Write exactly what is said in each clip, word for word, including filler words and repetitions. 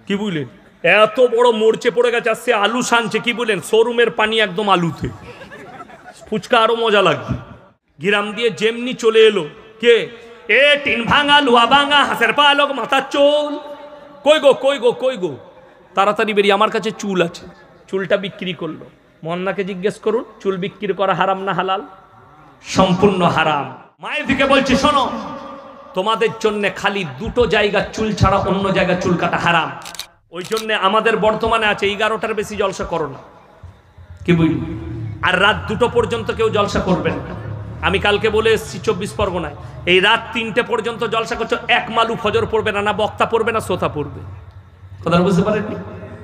কি বুঝলেন? এত বড় মরচে পড়ে গেছে, আসছে আলু সানছে, কি বলেন, শোরুমের পানি একদম আলুতে, ফুচকা আরো মজা লাগবে। গ্রাম দিয়ে যেমনি চলে এলো, কে এ টিন ভাঙা লুয়া ভাঙা হাঁসের পালক মাথার চুল, কই গো কই গো কই গো, তাড়াতাড়ি বেরিয়ে, আমার কাছে চুল আছে, চুলটা বিক্রি করলো। মন্নাকে জিজ্ঞেস করুন চুল বিক্রি করা হারাম না হালাল? সম্পূর্ণ হারাম। মায়ের দিকে বলছি, শোনো, তোমাদের জন্য খালি দুটো জায়গা চুল ছাড়া অন্য জায়গা চুল কাটা হারাম। ওই জন্য আমাদের বর্তমানে আছে এগারোটার বেশি জলসা করো না, কি বুঝলি? আর রাত দুটো পর্যন্ত কেউ জলসা করবেন না। আমি কালকে বলে এসেছি চব্বিশ পরগনায়, এই রাত তিনটে পর্যন্ত জলসা করছো, এক মালু ফজর পড়বে না, না বক্তা পড়বে না শ্রোতা পড়বে। কথা বুঝতে পারেননি?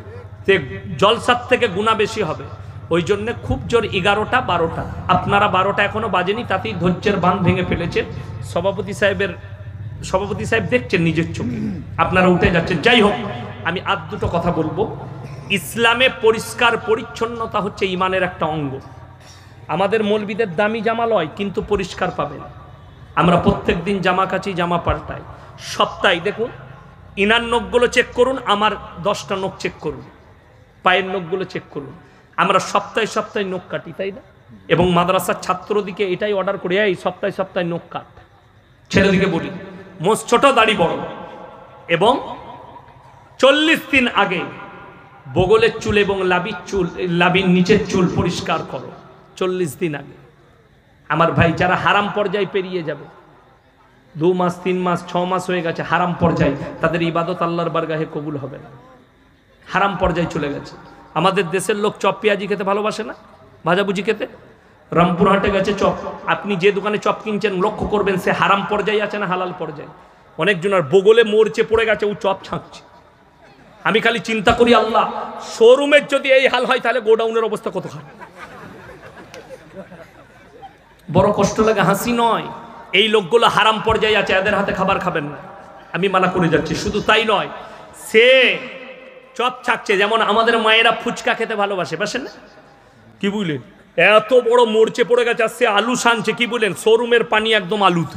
জলসার থেকে গুণা বেশি হবে। ওই জন্য খুব জোর এগারোটা বারোটা, আপনারা বারোটা এখনো বাজেনি, তাতেই ধৈর্যের বাঁধ ভেঙে ফেলেছেন। সভাপতি সাহেবের সভাপতি সাহেব দেখছেন নিজের চোখে, আপনারা উঠে যাচ্ছেন। যাই হোক, আমি আর দুটো কথা বলবো। ইসলামে পরিষ্কার পরিচ্ছন্নতা হচ্ছে ইমানের একটা অঙ্গ। আমাদের মৌলবীদের দামি জামা লয়, কিন্তু পরিষ্কার পাবেন। আমরা প্রত্যেক দিন জামা কাচি, জামা পাল্টাই। সপ্তাহে দেখুন, ইনার নখগুলো চেক করুন, আমার দশটা নখ চেক করুন, পায়ের নখগুলো চেক করুন। আমরা সপ্তাহে সপ্তাহে নখ কাটি, তাই না? এবং মাদ্রাসার ছাত্রদিকে এটাই অর্ডার করি, এই সপ্তাহে সপ্তাহে নখ কাট। ছেলেদিকে বলি, মোষ ছোট দাড়ি বড়, এবং চল্লিশ দিন আগে বগলের চুল এবং লাবির চুল, লাবির নিচের চুল পরিষ্কার করো, চল্লিশ দিন আগে। আমার ভাই, যারা হারাম পর্যায়ে পেরিয়ে যাবে, দু মাস তিন মাস ছ মাস হয়ে গেছে হারাম পর্যায়ে, তাদের ইবাদত আল্লাহর বারগাহে কবুল হবে না, হারাম পর্যায়ে চলে গেছে। আমাদের দেশের লোক চপ পেঁয়াজি খেতে ভালোবাসে না, ভাজাভুজি খেতে। রামপুরহাটে গেছে চপ, আপনি যে দোকানে চপ কিনছেন লক্ষ্য করবেন সে হারাম পর্যায়ে আছে না হালাল পর্যায়ে। অনেকজনের বগলে মরচে পড়ে গেছে, ও চপ ছাঁকছে। আমি খালি চিন্তা করি, আল্লাহ, শোরুমের যদি এই হাল হয় তাহলে গোডাউনের অবস্থা কত খারাপ। বড় কষ্ট লাগে, হাসি নয়। এই লোকগুলো হারাম পর্যায়ে আছে, এদের হাতে খাবার খাবেন না, আমি মানা করে যাচ্ছি। শুধু তাই নয়, সে চপ ছাকছে, যেমন আমাদের মায়েরা ফুচকা খেতে ভালোবাসে, বাসেন না? কি বুঝলেন? এত বড় মরচে পড়ে গেছে, আসছে আলু সানছে, কি বলেন, শোরুমের পানি একদম আলুতে,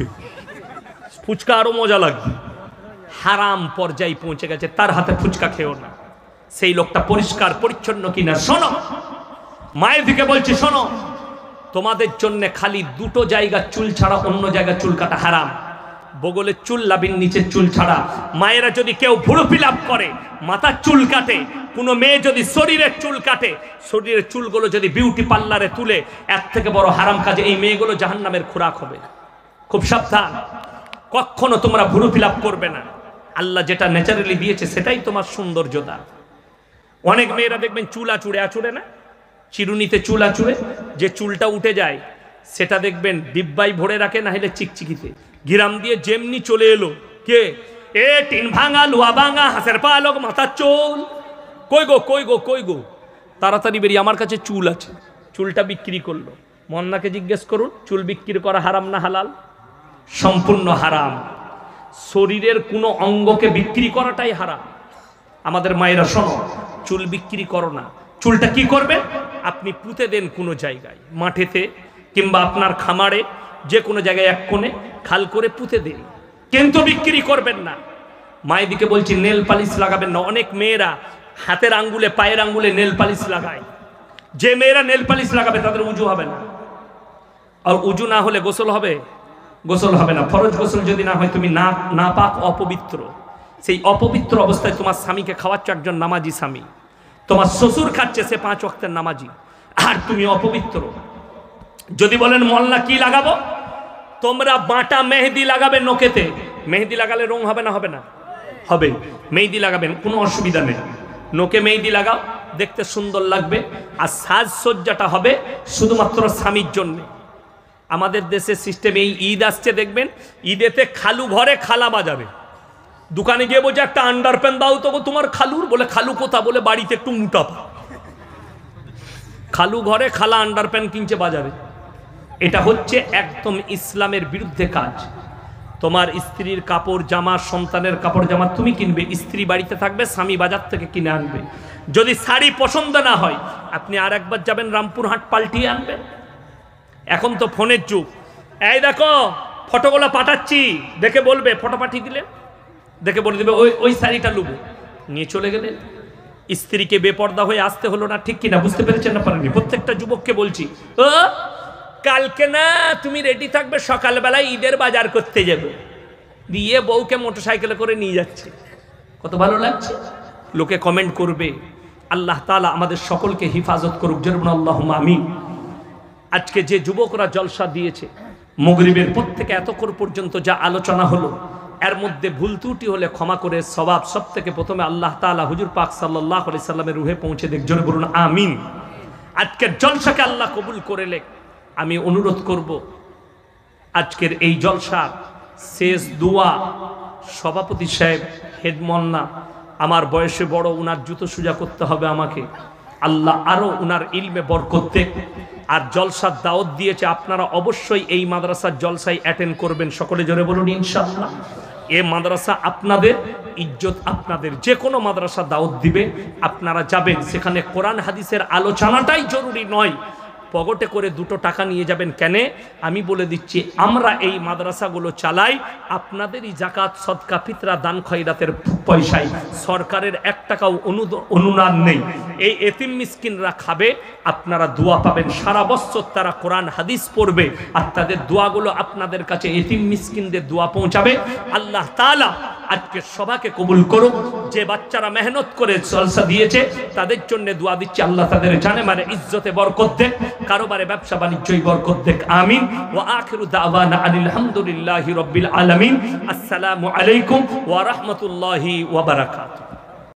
ফুচকা আরো মজা লাগবে। হারাম পর্যায়ে পৌঁছে গেছে, তার হাতে ফুচকা খেও না। সেই লোকটা পরিষ্কার পরিচ্ছন্ন কিনা শোনো। মায়ের দিকে বলছি, শোনো, তোমাদের জন্য খালি দুটো জায়গা চুল ছাড়া অন্য জায়গা চুল কাটা হারাম। বগলের চুল, লাবির নিচের চুল ছাড়া। মায়েরা যদি কেউ ভুরু ফিলাপ করে, মাথার চুল কাটে, কোনো মেয়ে যদি শরীরের চুল কাটে, শরীরের চুলগুলো যদি বিউটি পার্লারে তুলে, এর থেকে বড় হারাম কাজে এই মেয়েগুলো জাহান্নামের খোরাক হবে। খুব সাবধান, কখনো তোমরা ভুরু ফিলাপ করবে না। আল্লাহ যেটা ন্যাচারালি দিয়েছে সেটাই তোমার সৌন্দর্যতা। অনেক মেয়েরা দেখবেন চুল আচুড়ে, আচুড়ে না, চিরুনিতে চুল আচুড়ে, যে চুলটা উঠে যায় সেটা দেখবেন ডিব্বাই ভরে রাখে, না হলে চিকচিকিতে। গ্রাম দিয়ে যেমনি চলে এলো, কে এ টিন ভাঙা লুয়া ভাঙা হাঁসের পালক মাথার চুল, কই গো কই গো কই গো, তাড়াতাড়ি বেরিয়ে, আমার কাছে চুল আছে, চুলটা বিক্রি করলো। মন্নাকে জিজ্ঞেস করুন চুল বিক্রি করা হারাম না হালাল? সম্পূর্ণ হারাম। শরীরের কোনো অঙ্গকে বিক্রি করাটাই হারাম। আমাদের মায়েরা শোনো, চুল বিক্রি করো না। চুলটা কি করবে? আপনি পুঁতে দেন কোনো জায়গায়, মাঠেতে কিংবা আপনার খামারে, যে কোনো জায়গায় এক কোণে খাল করে পুঁতে দেন, কিন্তু বিক্রি করবেন না। মায়ের দিকে বলছি, নেল পালিশ লাগাবেন না। অনেক মেয়েরা হাতের আঙ্গুলে, পায়ের আঙ্গুলে নেল পালিশ লাগায়। যে মেয়েরা নেল পালিশ লাগাবে তাদের উজু হবে না, আর উজু না হলে গোসল হবে? গোসল হবে না। ফরজ গোসল যদি না হয়, তুমি না না পাক, অপবিত্র। সেই অপবিত্র অবস্থায় তোমার স্বামীকে খাওয়াচ্ছ, একজন নামাজি স্বামী, তোমার শ্বশুর খাচ্ছে, সে পাঁচ ওয়াক্তের নামাজি, আর তুমি অপবিত্র। যদি বলেন মোল্লা কি লাগাবো, তোমরা বাটা মেহেদি লাগাবে নখেতে। মেহেদি লাগালে রং হবে না? হবে না? হবে। মেহেদি লাগাবেন, কোনো অসুবিধা নেই। নোকে মেহেদি লাগাও, দেখতে সুন্দর লাগবে। আর সাজসজ্জাটা হবে শুধুমাত্র স্বামীর জন্য। আমাদের দেশের সিস্টেম, এই ঈদ আসছে দেখবেন, ঈদেতে খালু ঘরে খালা বাজাবে। দোকানে গিয়ে বলছে একটা আন্ডার প্যান্ট দাও তো তোমার খালুর। বলে খালু কোথা? বলে বাড়িতে একটু মোটা পা। খালু ঘরে খালা আন্ডার প্যান্ট কিনছে বাজারে। এটা হচ্ছে একদম ইসলামের বিরুদ্ধে কাজ। তোমার স্ত্রীর কাপড় জামা, সন্তানের কাপড় জামা তুমি কিনবে, স্ত্রী বাড়িতে থাকবে, স্বামী বাজার থেকে কিনে আনবে। যদি শাড়ি পছন্দ না হয়, আপনি আর একবার যাবেন রামপুরহাট, পাল্টিয়ে আনবেন। এখন তো ফোনের যুগ, এই দেখো ফটোগুলো পাঠাচ্ছি, দেখে বলবে, ফটো পাঠিয়ে দিলে দেখে বলে দেবে ওই ওই শাড়িটা লুবো। নিয়ে চলে গেলেন। স্ত্রীকে বেপর্দা হয়ে আসতে হলো না, ঠিক কিনা? বুঝতে পেরেছেন না পারেননি? প্রত্যেকটা যুবককে বলছি, ও কালকে না তুমি রেডি থাকবে, সকালবেলায় ঈদের বাজার করতে যাবে। দিয়ে বউকে মোটরসাইকেলে করে নিয়ে যাচ্ছে, কত ভালো লাগছে। লোকে কমেন্ট করবে। আল্লাহ তাআলা আমাদের সকলকে হিফাজত করুক, জরুন আল্লাহুম্মা আমিন। আজকে যে যুবকরা জলসা দিয়েছে, মাগরিবের পর থেকে এতক্ষণ পর্যন্ত যা আলোচনা হলো, এর মধ্যে ভুল ত্রুটি হলে ক্ষমা করে সওয়াব সব থেকে প্রথমে আল্লাহ তাআলা হুজুর পাক সাল্লাল্লাহু আলাইহি সাল্লামের রুহে পৌঁছে দেখ, জোরে বলুন আমিন। আজকের জলসাকে আল্লাহ কবুল করে লেখ। আমি অনুরোধ করব, আজকের এই জলসার শেষ দোয়া সভাপতি সাহেব, হেডমন্না, আমার বয়সে বড়, উনার জুতো সোজা করতে হবে আমাকে। আল্লাহ আরো উনার ইলমে বরকত দেখ। আর জলসার দাওয়াত দিয়েছে, আপনারা অবশ্যই এই মাদ্রাসার জলসায় অ্যাটেন্ড করবেন। সকলে জোরে বলুন ইনশাআল্লাহ। এ মাদ্রাসা আপনাদের, ইজ্জত আপনাদের। যে কোনো মাদ্রাসা দাওয়াত দিবে, আপনারা যাবেন, সেখানে কোরআন হাদিসের আলোচনাটাই জরুরি নয়, পকেটে করে দুটো টাকা নিয়ে যাবেন। কেন? আমি বলে দিচ্ছি, আমরা এই মাদ্রাসাগুলো চালাই আপনাদেরই জাকাত, সদকা, ফিতরা, দান খয়রাতের পয়সায়। সরকারের এক টাকাও অনুদান নেই। এই এতিম মিসকিনরা খাবে, আপনারা দোয়া পাবেন। সারা বছর তারা কোরআন হাদিস পড়বে, আর তাদের দোয়াগুলো আপনাদের কাছে এতিম মিসকিনদের দোয়া পৌঁছাবে। আল্লাহ তাআলা আজকে সবাকে কবুল করুক। যে বাচ্চারা মেহনত করে জলসা দিয়েছে, তাদের জন্য দোয়া দিচ্ছি, আল্লাহ তাদের জানে মানে ইজ্জতে বরকত দেখ, কারোবারে ব্যবসা বাণিজ্যই বরকত দেখ, আমিন। ওয়া আখিরু দাওয়ানা আনিল হামদুলিল্লাহি রাব্বিল আলামিন। আসসালামু আলাইকুম ওয়া রাহমাতুল্লাহি ওয়া বারাকাতুহু।